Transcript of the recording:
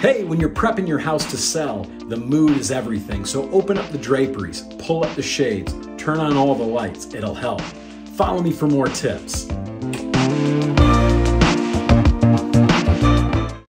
Hey, when you're prepping your house to sell, the mood is everything. So open up the draperies, pull up the shades, turn on all the lights. It'll help. Follow me for more tips.